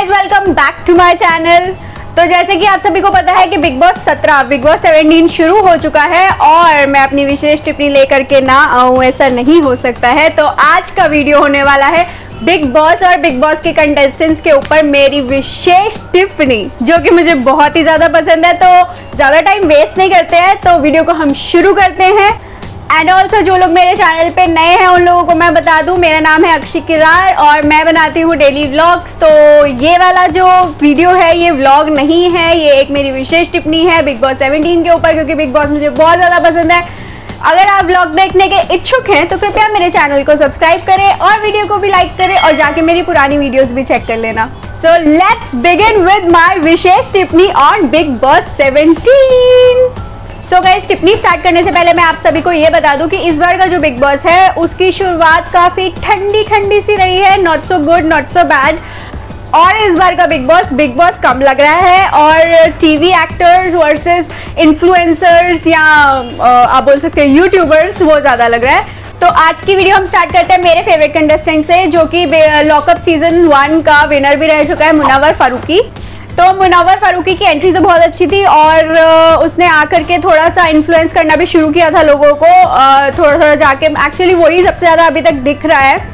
Guys welcome back to my channel. तो जैसे कि आप सभी को पता है कि बिग बॉस 17 बिग बॉस 17 शुरू हो चुका है और मैं अपनी विशेष टिप्पणी लेकर के ना आऊँ, ऐसा नहीं हो सकता है। तो आज का वीडियो होने वाला है बिग बॉस और बिग बॉस के कंटेस्टेंट्स के ऊपर मेरी विशेष टिप्पणी, जो कि मुझे बहुत ही ज़्यादा पसंद है। तो ज़्यादा टाइम वेस्ट नहीं करते हैं, तो वीडियो को हम शुरू करते हैं। एंड ऑल्सो जो लोग मेरे चैनल पे नए हैं उन लोगों को मैं बता दूं, मेरा नाम है अक्षी किरार और मैं बनाती हूँ डेली व्लॉग्स। तो ये वाला जो वीडियो है ये व्लॉग नहीं है, ये एक मेरी विशेष टिप्पणी है बिग बॉस 17 के ऊपर, क्योंकि बिग बॉस मुझे बहुत ज़्यादा पसंद है। अगर आप व्लॉग देखने के इच्छुक हैं तो कृपया मेरे चैनल को सब्सक्राइब करें और वीडियो को भी लाइक करें और जाके मेरी पुरानी वीडियोज़ भी चेक कर लेना। So let's begin with my विशेष टिप्पणी on Bigg Boss 17। So guys, टिप्पणी स्टार्ट करने से पहले मैं आप सभी को ये बता दूं कि इस बार का जो बिग बॉस है उसकी शुरुआत काफ़ी ठंडी ठंडी सी रही है, not so good not so bad. और इस बार का बिग बॉस कम लग रहा है और टीवी एक्टर्स वर्सेस इन्फ्लुएंसर्स या आप बोल सकते हैं यूट्यूबर्स, वो ज़्यादा लग रहा है। तो आज की वीडियो हम स्टार्ट करते हैं मेरे फेवरेट कंटेस्टेंट से, जो कि लॉकअप सीजन 1 का विनर भी रह चुका है, मुनव्वर फारूकी। तो मुनव्वर फारूकी की एंट्री तो बहुत अच्छी थी और उसने आकर के थोड़ा सा इन्फ्लुएंस करना भी शुरू किया था लोगों को, थोड़ा थोड़ा जाके। एक्चुअली वही सबसे ज़्यादा अभी तक दिख रहा है,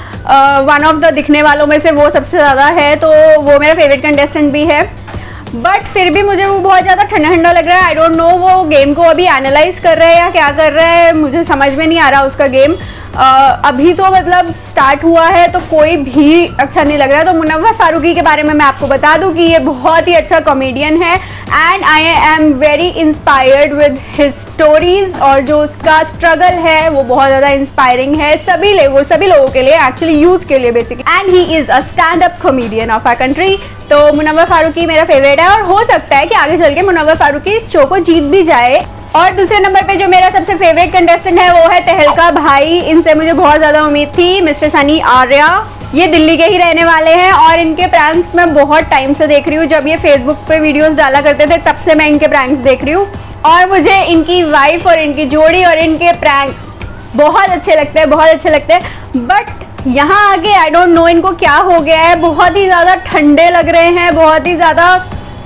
वन ऑफ द दिखने वालों में से वो सबसे ज़्यादा है, तो वो मेरा फेवरेट कंटेस्टेंट भी है। बट फिर भी मुझे वो बहुत ज़्यादा ठंडा ठंडा लग रहा है। आई डोंट नो वो गेम को अभी एनालाइज कर रहा है या क्या कर रहा है, मुझे समझ में नहीं आ रहा उसका गेम। अभी तो मतलब स्टार्ट हुआ है तो कोई भी अच्छा नहीं लग रहा है। तो मुनव्वर फारूकी के बारे में मैं आपको बता दूं कि ये बहुत ही अच्छा कॉमेडियन है and I am very inspired with his stories, और जो उसका स्ट्रगल है वो बहुत ज़्यादा इंस्पायरिंग है सभी लोगों के लिए, एक्चुअली यूथ के लिए basically. And he is a stand up comedian of our country. तो मुनव्वर फारूकी मेरा फेवरेट है और हो सकता है कि आगे चल के मुनव्वर फारूकी इस शो को जीत भी जाए। और दूसरे नंबर पे जो मेरा सबसे फेवरेट कंटेस्टेंट है वो है तहलका भाई। इनसे मुझे बहुत ज़्यादा उम्मीद थी। मिस्टर सनी आर्या, ये दिल्ली के ही रहने वाले हैं और इनके प्रैंक्स मैं बहुत टाइम से देख रही हूँ। जब ये फेसबुक पे वीडियोस डाला करते थे तब से मैं इनके प्रैंक्स देख रही हूँ और मुझे इनकी वाइफ और इनकी जोड़ी और इनके प्रैंक्स बहुत अच्छे लगते हैं। बट यहाँ आगे आई डोंट नो इनको क्या हो गया है, बहुत ही ज़्यादा ठंडे लग रहे हैं, बहुत ही ज़्यादा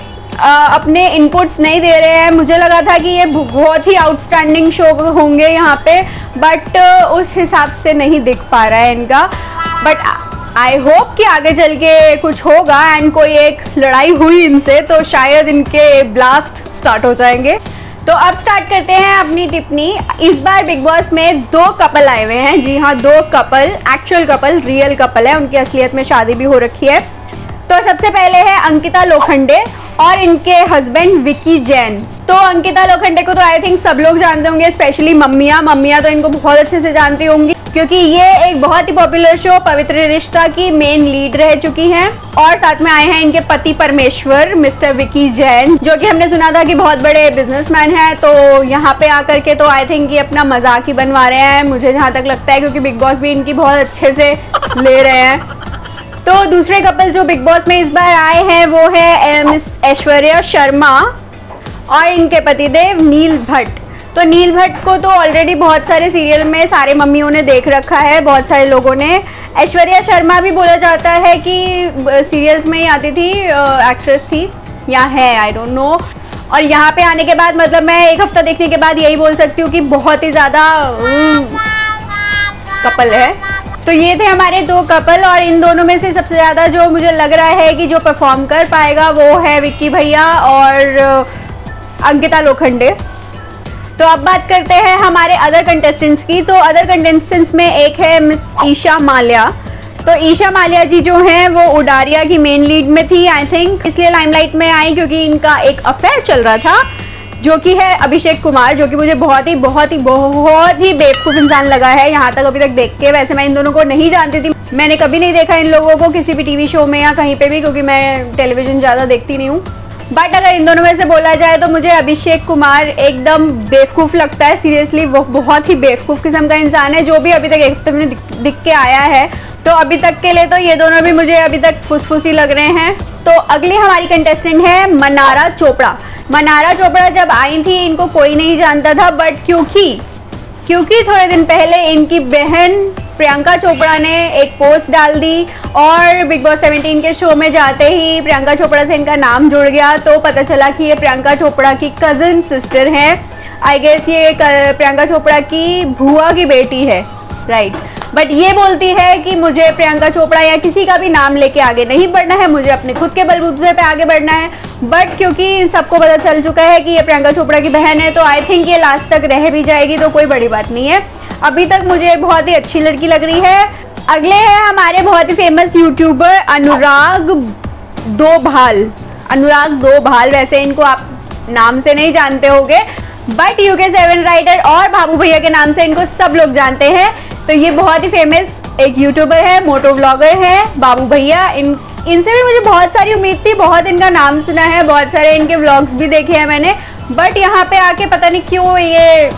अपने इनपुट्स नहीं दे रहे हैं। मुझे लगा था कि ये बहुत ही आउटस्टैंडिंग शो होंगे यहाँ पे, बट उस हिसाब से नहीं दिख पा रहा है इनका। बट आई होप कि आगे चल के कुछ होगा एंड कोई एक लड़ाई हुई इनसे तो शायद इनके ब्लास्ट स्टार्ट हो जाएंगे। तो अब स्टार्ट करते हैं अपनी टिप्पणी। इस बार बिग बॉस में 2 कपल आए हुए हैं। जी हाँ, 2 couple, actual couple, real couple है, उनकी असलियत में शादी भी हो रखी है। तो सबसे पहले है अंकिता लोखंडे और इनके हस्बैंड विकी जैन। तो अंकिता लोखंडे को तो आई थिंक सब लोग जानते होंगे, स्पेशली मम्मियाँ तो इनको बहुत अच्छे से जानती होंगी, क्योंकि ये एक बहुत ही पॉपुलर शो पवित्र रिश्ता की मेन लीड रह चुकी हैं। और साथ में आए हैं इनके पति परमेश्वर मिस्टर विकी जैन, जो कि हमने सुना था कि बहुत बड़े बिजनेसमैन हैं। तो यहाँ पे आकर के तो आई थिंक ये अपना मजाक ही बनवा रहे हैं, मुझे जहाँ तक लगता है, क्योंकि बिग बॉस भी इनकी बहुत अच्छे से ले रहे हैं। तो दूसरे कपल जो बिग बॉस में इस बार आए हैं वो है मिस ऐश्वर्या शर्मा और इनके पतिदेव नील भट्ट। तो नील भट्ट को तो ऑलरेडी बहुत सारे सीरियल में सारे मम्मियों ने देख रखा है, बहुत सारे लोगों ने। ऐश्वर्या शर्मा भी बोला जाता है कि सीरियल्स में ही आती थी, एक्ट्रेस थी या है, आई डोंट नो। और यहाँ पे आने के बाद मतलब मैं एक हफ्ता देखने के बाद यही बोल सकती हूँ कि बहुत ही ज़्यादा कपल है। तो ये थे हमारे 2 कपल और इन दोनों में से सबसे ज़्यादा जो मुझे लग रहा है कि जो परफॉर्म कर पाएगा वो है विक्की भैया और अंकिता लोखंडे। तो अब बात करते हैं हमारे अदर कंटेस्टेंट्स की। तो अदर कंटेस्टेंट्स में एक है मिस ईशा माल्या। तो ईशा माल्या जी जो हैं वो उडारिया की मेन लीड में थी आई थिंक, इसलिए लाइमलाइट में आई क्योंकि इनका एक अफेयर चल रहा था, जो कि है अभिषेक कुमार, जो कि मुझे बहुत ही बेवकूफ़ इंसान लगा है यहाँ तक अभी तक देख के। वैसे मैं इन दोनों को नहीं जानती थी, मैंने कभी नहीं देखा इन लोगों को किसी भी टीवी शो में या कहीं पे भी, क्योंकि मैं टेलीविज़न ज़्यादा देखती नहीं हूँ। बट अगर इन दोनों में से बोला जाए तो मुझे अभिषेक कुमार एकदम बेवकूफ़ लगता है, सीरियसली वो बहुत ही बेवकूफ़ किस्म का इंसान है, जो भी अभी तक एक हफ्ते में दिख के आया है। तो अभी तक के लिए तो ये दोनों भी मुझे अभी तक फुसफुसी लग रहे हैं। तो अगली हमारी कंटेस्टेंट है मनारा चोपड़ा। मनारा चोपड़ा जब आई थी इनको कोई नहीं जानता था, बट क्योंकि थोड़े दिन पहले इनकी बहन प्रियंका चोपड़ा ने एक पोस्ट डाल दी और बिग बॉस 17 के शो में जाते ही प्रियंका चोपड़ा से इनका नाम जुड़ गया, तो पता चला कि ये प्रियंका चोपड़ा की कज़न सिस्टर है। आई गेस ये प्रियंका चोपड़ा की बुआ की बेटी है, राइट। बट ये बोलती है कि मुझे प्रियंका चोपड़ा या किसी का भी नाम लेके आगे नहीं बढ़ना है, मुझे अपने खुद के बलबूते पे आगे बढ़ना है। बट क्योंकि सबको पता चल चुका है कि ये प्रियंका चोपड़ा की बहन है, तो आई थिंक ये लास्ट तक रह भी जाएगी, तो कोई बड़ी बात नहीं है। अभी तक मुझे बहुत ही अच्छी लड़की लग रही है। अगले हैं हमारे बहुत ही फेमस यूट्यूबर अनुराग दोभाल। वैसे इनको आप नाम से नहीं जानते होंगे, बट UK7 राइडर और बाबू भैया के नाम से इनको सब लोग जानते हैं। तो ये बहुत ही फेमस एक यूट्यूबर है, मोटो व्लॉगर है बाबू भैया। इनसे भी मुझे बहुत सारी उम्मीद थी, बहुत इनका नाम सुना है, बहुत सारे इनके व्लॉग्स भी देखे हैं मैंने। बट यहाँ पे आके पता नहीं क्यों ये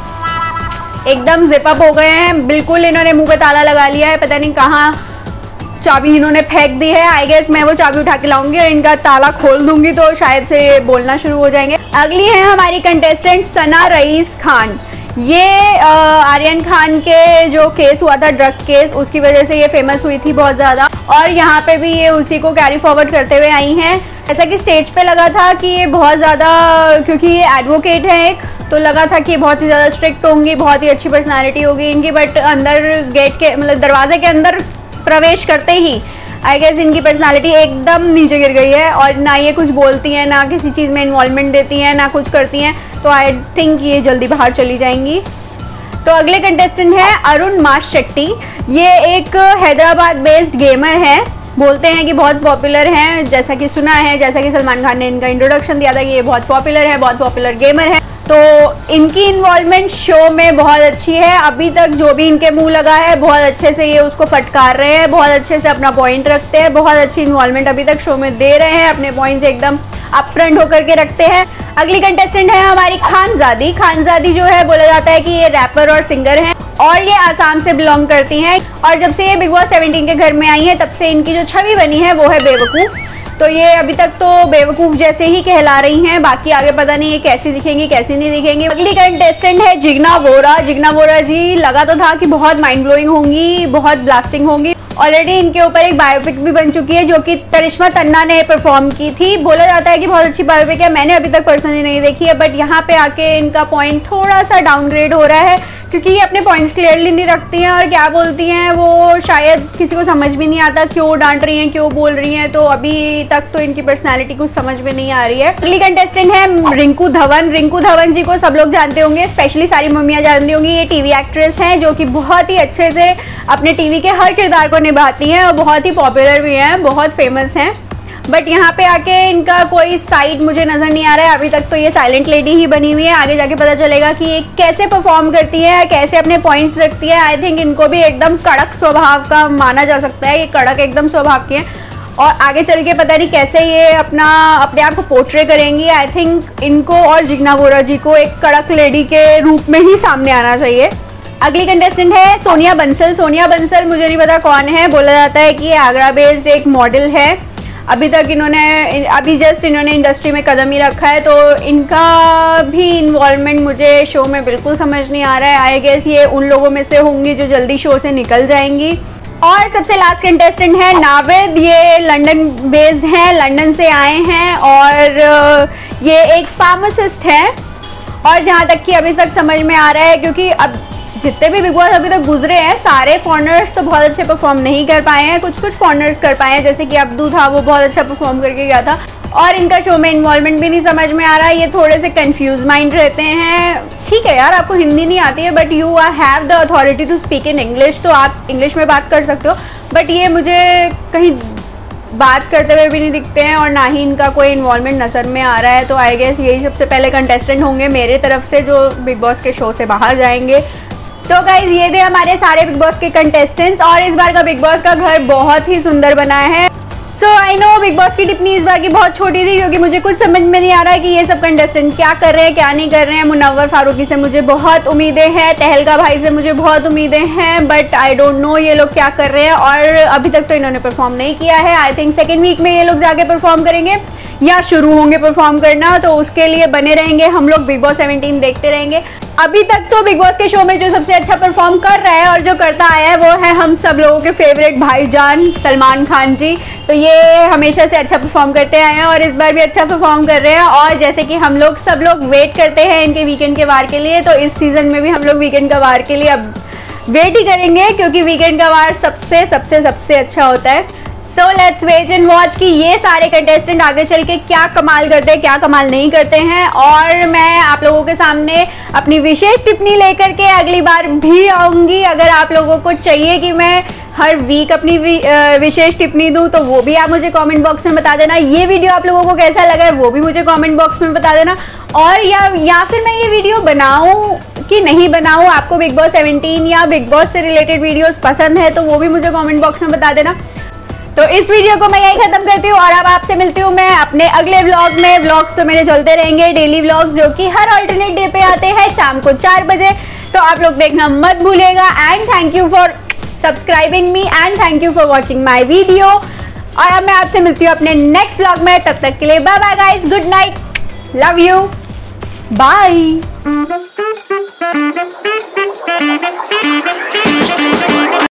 एकदम जिप अप हो गए हैं, बिल्कुल इन्होंने मुंह पे ताला लगा लिया है। पता नहीं कहाँ चाबी इन्होंने फेंक दी है। आई गेस मैं वो चाबी उठा के लाऊंगी और इनका ताला खोल दूंगी तो शायद से बोलना शुरू हो जाएंगे। अगली है हमारी कंटेस्टेंट सना रईस खान। ये आर्यन खान के जो केस हुआ था, ड्रग केस, उसकी वजह से ये फेमस हुई थी बहुत ज़्यादा, और यहाँ पे भी ये उसी को कैरी फॉरवर्ड करते हुए आई हैं। ऐसा कि स्टेज पे लगा था कि ये बहुत ज़्यादा, क्योंकि ये एडवोकेट है एक, तो लगा था कि बहुत ही ज़्यादा स्ट्रिक्ट होंगी, बहुत ही अच्छी पर्सनालिटी होगी इनकी। बट अंदर गेट के मतलब दरवाजे के अंदर प्रवेश करते ही आई गेस इनकी पर्सनालिटी एकदम नीचे गिर गई है, और ना ये कुछ बोलती हैं, ना किसी चीज़ में इन्वॉल्वमेंट देती हैं, ना कुछ करती हैं। तो आई थिंक ये जल्दी बाहर चली जाएंगी। तो अगले कंटेस्टेंट है अरुण मास शेट्टी। ये एक हैदराबाद बेस्ड गेमर है, बोलते हैं कि बहुत पॉपुलर हैं, जैसा कि सुना है, जैसा कि सलमान खान ने इनका इंट्रोडक्शन दिया था कि ये बहुत पॉपुलर है, बहुत पॉपुलर गेमर है। तो इनकी इन्वॉल्वमेंट शो में बहुत अच्छी है। अभी तक जो भी इनके मुंह लगा है बहुत अच्छे से ये उसको फटकार रहे हैं, बहुत अच्छे से अपना पॉइंट रखते हैं, बहुत अच्छी इन्वॉल्वमेंट अभी तक शो में दे रहे हैं, अपने पॉइंट्स एकदम अपफ्रंट होकर के रखते हैं। अगली कंटेस्टेंट है हमारी खानजादी। खानजादी जो है बोला जाता है कि ये रैपर और सिंगर हैं और ये आसाम से बिलोंग करती हैं, और जब से ये बिग बॉस 17 के घर में आई हैं तब से इनकी जो छवि बनी है वो है बेवकूफ़। तो ये अभी तक तो बेवकूफ़ जैसे ही कहला रही हैं, बाकी आगे पता नहीं ये कैसी दिखेंगी कैसी नहीं दिखेंगी। अगली कंटेस्टेंट है जिग्ना वोरा। जिग्ना वोरा जी लगा तो था कि बहुत माइंड ब्लोइंग होंगी, बहुत ब्लास्टिंग होंगी। ऑलरेडी इनके ऊपर एक बायोपिक भी बन चुकी है जो कि करिश्मा तन्ना ने परफॉर्म की थी। बोला जाता है कि बहुत अच्छी बायोपिक है, मैंने अभी तक पर्सनली नहीं देखी है, बट यहाँ पे आके इनका पॉइंट थोड़ा सा डाउनग्रेड हो रहा है, क्योंकि ये अपने पॉइंट्स क्लियरली नहीं रखती हैं और क्या बोलती हैं वो शायद किसी को समझ भी नहीं आता, क्यों डांट रही हैं, क्यों बोल रही हैं। तो अभी तक तो इनकी पर्सनालिटी कुछ समझ में नहीं आ रही है। अगली कंटेस्टेंट है रिंकू धवन। रिंकू धवन जी को सब लोग जानते होंगे, स्पेशली सारी मम्मियाँ जानती होंगी। ये टीवी एक्ट्रेस हैं जो कि बहुत ही अच्छे से अपने टीवी के हर किरदार को निभाती हैं और बहुत ही पॉपुलर भी हैं, बहुत फेमस हैं। बट यहाँ पे आके इनका कोई साइड मुझे नज़र नहीं आ रहा है। अभी तक तो ये साइलेंट लेडी ही बनी हुई है, आगे जाके पता चलेगा कि ये कैसे परफॉर्म करती है, कैसे अपने पॉइंट्स रखती है। आई थिंक इनको भी एकदम कड़क स्वभाव का माना जा सकता है, ये कड़क एकदम स्वभाव की है, और आगे चल के पता नहीं कैसे ये अपने आप को पोर्ट्रे करेंगी। आई थिंक इनको और जिग्ना वोरा जी को एक कड़क लेडी के रूप में ही सामने आना चाहिए। अगली कंटेस्टेंट है सोनिया बंसल। सोनिया बंसल मुझे नहीं पता कौन है, बोला जाता है कि ये आगरा बेस्ड एक मॉडल है। अभी जस्ट इन्होंने इंडस्ट्री में कदम ही रखा है, तो इनका भी इन्वॉल्वमेंट मुझे शो में बिल्कुल समझ नहीं आ रहा है। आई गेस ये उन लोगों में से होंगी जो जल्दी शो से निकल जाएंगी। और सबसे लास्ट कंटेस्टेंट है नावेद। ये लंदन बेस्ड हैं, लंदन से आए हैं और ये एक फार्मासिस्ट है। और जहाँ तक कि अभी तक समझ में आ रहा है, क्योंकि अब जितने भी बिग बॉस अभी तक गुजरे हैं सारे फॉरनर्स तो बहुत अच्छे परफॉर्म नहीं कर पाए हैं, कुछ फॉरनर्स कर पाए हैं, जैसे कि अब्दू था वो बहुत अच्छा परफॉर्म करके गया था, और इनका शो में इन्वॉल्वमेंट भी नहीं समझ में आ रहा है। ये थोड़े से कंफ्यूज माइंड रहते हैं। ठीक है यार, आपको हिंदी नहीं आती है but you have the authority to speak in English, तो आप इंग्लिश में बात कर सकते हो। बट ये मुझे कहीं बात करते हुए भी नहीं दिखते हैं और ना ही इनका कोई इन्वॉल्वमेंट नज़र में आ रहा है। तो आई गेस यही सबसे पहले कंटेस्टेंट होंगे मेरे तरफ से जो बिग बॉस के शो से बाहर जाएंगे। तो गाइज ये थे हमारे सारे बिग बॉस के कंटेस्टेंट्स, और इस बार का बिग बॉस का घर बहुत ही सुंदर बना है। So I know Bigg Boss की टिप्पणी इस बार की बहुत छोटी थी, क्योंकि मुझे कुछ समझ में नहीं आ रहा है कि ये सब कंटेस्टेंट क्या कर रहे हैं क्या नहीं कर रहे हैं। मुनव्वर फारूकी से मुझे बहुत उम्मीदें हैं, तहलका भाई से मुझे बहुत उम्मीदें हैं, बट आई डोंट नो ये लोग क्या कर रहे हैं। और अभी तक तो इन्होंने परफॉर्म नहीं किया है। आई थिंक सेकेंड वीक में ये लोग जाके परफॉर्म करेंगे, या शुरू होंगे परफॉर्म करना, तो उसके लिए बने रहेंगे हम लोग, बिग बॉस 17 देखते रहेंगे। अभी तक तो बिग बॉस के शो में जो सबसे अच्छा परफॉर्म कर रहा है और जो करता आया है वो है हम सब लोगों के फेवरेट भाईजान सलमान खान जी। तो ये हमेशा से अच्छा परफॉर्म करते आए हैं और इस बार भी अच्छा परफॉर्म कर रहे हैं। और जैसे कि हम लोग सब लोग वेट करते हैं इनके वीकेंड के वार के लिए, तो इस सीज़न में भी हम लोग वीकेंड का वार के लिए अब वेट ही करेंगे, क्योंकि वीकेंड का वार सबसे सबसे सबसे अच्छा होता है। So let's wait and watch कि ये सारे कंटेस्टेंट आगे चल के क्या कमाल करते हैं, क्या कमाल नहीं करते हैं। और मैं आप लोगों के सामने अपनी विशेष टिप्पणी लेकर के अगली बार भी आऊँगी। अगर आप लोगों को चाहिए कि मैं हर वीक अपनी विशेष टिप्पणी दूँ तो वो भी आप मुझे कमेंट बॉक्स में बता देना। ये वीडियो आप लोगों को कैसा लगा है वो भी मुझे कमेंट बॉक्स में बता देना। और या फिर मैं ये वीडियो बनाऊँ कि नहीं बनाऊँ, आपको बिग बॉस 17 या बिग बॉस से रिलेटेड वीडियोस पसंद है तो वो भी मुझे कमेंट बॉक्स में बता देना। तो इस वीडियो को मैं यही खत्म करती हूँ और अब आपसे मिलती हूँ मैं अपने अगले व्लॉग में। व्लॉग्स तो मेरे चलते रहेंगे, डेली व्लॉग्स, जो कि हर अल्टरनेट डे पे आते हैं शाम को 4 बजे। तो आप लोग देखना मत भूलिएगा। And thank you for subscribing me and thank you for watching my video. और अब मैं आपसे मिलती हूँ अपने नेक्स्ट व्लॉग में। तब तक के लिए bye bye guys, good night, love you, bye.